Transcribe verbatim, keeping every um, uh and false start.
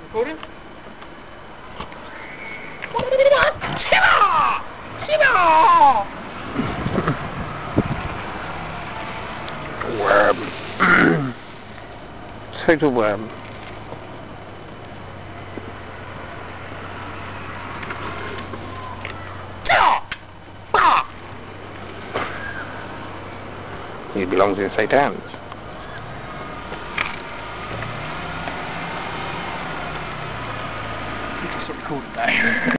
Recording? Shiba! Shiba! Worm. Take the worm. He belongs in Satan's. You can stop recording now.